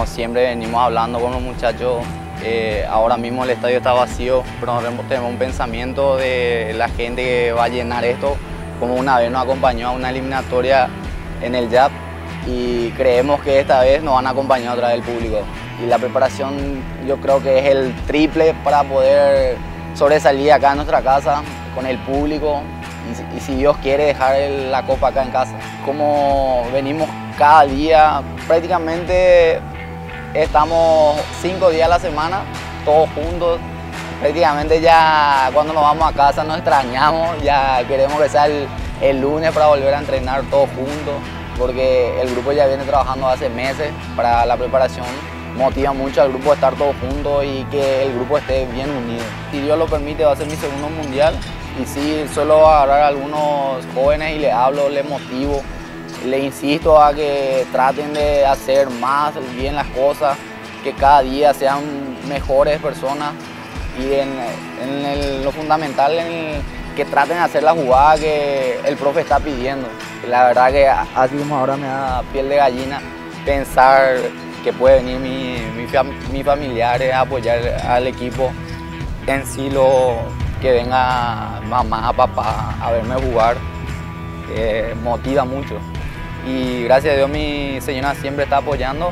como siempre venimos hablando con los muchachos, ahora mismo el estadio está vacío, pero tenemos un pensamiento de la gente que va a llenar esto, como una vez nos acompañó a una eliminatoria en el JAP y creemos que esta vez nos van a acompañar otra vez el público. Y la preparación yo creo que es el triple para poder sobresalir acá en nuestra casa con el público y si Dios quiere dejar la copa acá en casa. Como venimos cada día, prácticamente estamos 5 días a la semana, todos juntos. Prácticamente ya cuando nos vamos a casa nos extrañamos, ya queremos que sea el lunes para volver a entrenar todos juntos, porque el grupo ya viene trabajando hace meses para la preparación. Motiva mucho al grupo a estar todos juntos y que el grupo esté bien unido. Si Dios lo permite, va a ser mi segundo mundial y sí, suelo agarrar a algunos jóvenes y les hablo, les motivo, les insisto a que traten de hacer más bien las cosas, que cada día sean mejores personas y lo fundamental que traten de hacer la jugada que el profe está pidiendo. La verdad que así como ahora me da piel de gallina pensar que puede venir mis familiares a apoyar al equipo, en sí que venga mamá, papá a verme jugar, motiva mucho. Y gracias a Dios mi señora siempre está apoyando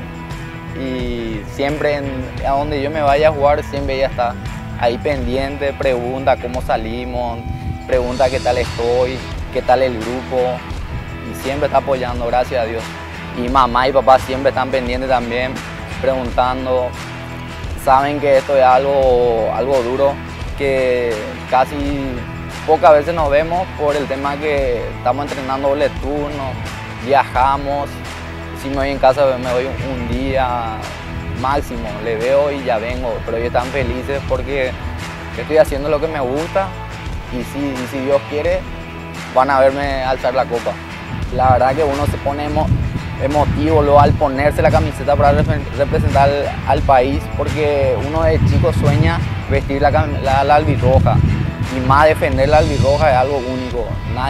y siempre a donde yo me vaya a jugar, siempre ella está ahí pendiente, pregunta cómo salimos, pregunta qué tal estoy, qué tal el grupo y siempre está apoyando, gracias a Dios. Y mamá y papá siempre están pendientes también, preguntando. Saben que esto es algo duro, que casi pocas veces nos vemos por el tema que estamos entrenando doble turno, viajamos. Si me voy en casa me voy un día máximo, le veo y ya vengo, pero ellos están felices porque estoy haciendo lo que me gusta y si Dios quiere van a verme alzar la copa. La verdad que uno se pone emotivo al ponerse la camiseta para representar al país, porque uno de chico sueña vestir la albirroja y más defender la albirroja es algo único.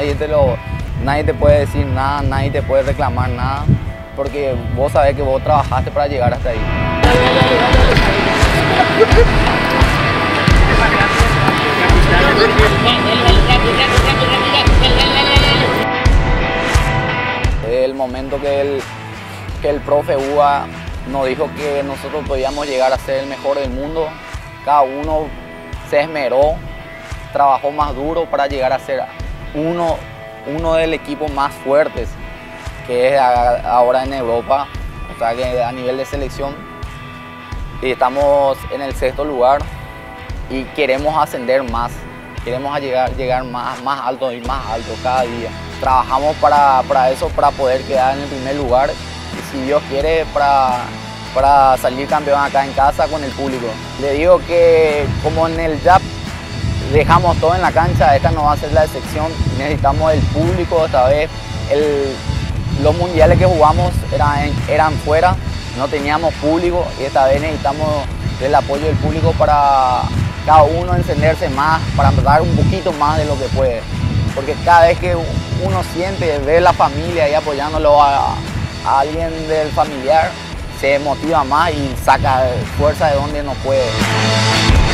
Nadie te puede decir nada, nadie te puede reclamar nada, porque vos sabés que vos trabajaste para llegar hasta ahí. El momento que el profe Uga nos dijo que nosotros podíamos llegar a ser el mejor del mundo, cada uno se esmeró, trabajó más duro para llegar a ser uno del equipo más fuertes que es ahora en Europa, o sea que a nivel de selección y estamos en el 6º lugar y queremos ascender más, queremos llegar más alto y más alto cada día. Trabajamos para eso, para poder quedar en el primer lugar y si Dios quiere para salir campeón acá en casa con el público. Le digo que como en el JAP dejamos todo en la cancha, esta no va a ser la excepción, necesitamos el público esta vez. Los mundiales que jugamos eran fuera, no teníamos público y esta vez necesitamos el apoyo del público para cada uno encenderse más, para dar un poquito más de lo que puede. Porque cada vez que uno siente, ve la familia y apoyándolo a alguien del familiar, se motiva más y saca fuerza de donde no puede.